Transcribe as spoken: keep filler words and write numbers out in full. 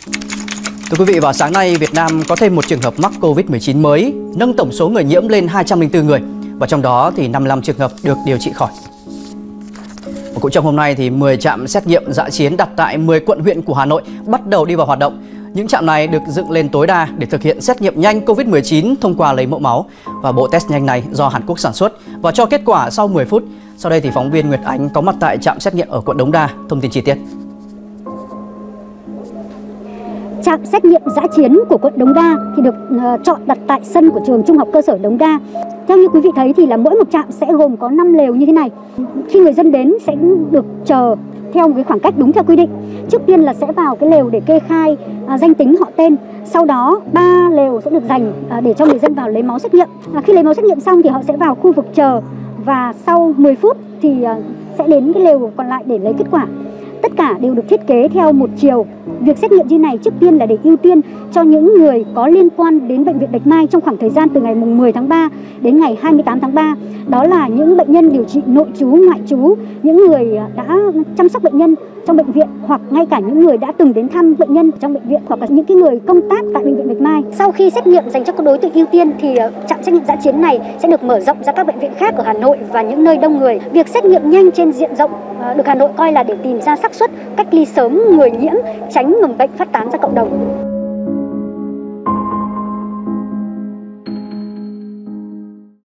Thưa quý vị, vào sáng nay, Việt Nam có thêm một trường hợp mắc Covid mười chín mới, nâng tổng số người nhiễm lên hai trăm lẻ bốn người, và trong đó thì năm mươi lăm trường hợp được điều trị khỏi. Và cũng trong hôm nay thì mười trạm xét nghiệm dã chiến đặt tại mười quận huyện của Hà Nội bắt đầu đi vào hoạt động. Những trạm này được dựng lên tối đa để thực hiện xét nghiệm nhanh Covid mười chín thông qua lấy mẫu máu, và bộ test nhanh này do Hàn Quốc sản xuất và cho kết quả sau mười phút. Sau đây thì phóng viên Nguyệt Ánh có mặt tại trạm xét nghiệm ở quận Đống Đa, thông tin chi tiết. Trạm xét nghiệm dã chiến của quận Đống Đa thì được uh, chọn đặt tại sân của trường Trung học cơ sở Đống Đa. Theo như quý vị thấy thì là mỗi một trạm sẽ gồm có năm lều như thế này. Khi người dân đến sẽ được chờ theo một cái khoảng cách đúng theo quy định. Trước tiên là sẽ vào cái lều để kê khai uh, danh tính, họ tên. Sau đó ba lều sẽ được dành uh, để cho người dân vào lấy máu xét nghiệm. Uh, khi lấy máu xét nghiệm xong thì họ sẽ vào khu vực chờ, và sau mười phút thì uh, sẽ đến cái lều còn lại để lấy kết quả. Tất cả đều được thiết kế theo một chiều. Việc xét nghiệm như này trước tiên là để ưu tiên cho những người có liên quan đến bệnh viện Bạch Mai trong khoảng thời gian từ ngày mười tháng ba đến ngày hai mươi tám tháng ba. Đó là những bệnh nhân điều trị nội trú, ngoại trú, những người đã chăm sóc bệnh nhân trong bệnh viện, hoặc ngay cả những người đã từng đến thăm bệnh nhân trong bệnh viện, hoặc là những cái người công tác tại bệnh viện Bạch Mai. Sau khi xét nghiệm dành cho các đối tượng ưu tiên thì trạm xét nghiệm dã chiến này sẽ được mở rộng ra các bệnh viện khác ở Hà Nội và những nơi đông người. Việc xét nghiệm nhanh trên diện rộng được Hà Nội coi là để tìm ra xác suất cách ly sớm người nhiễm, tránh mầm bệnh phát tán ra cộng đồng.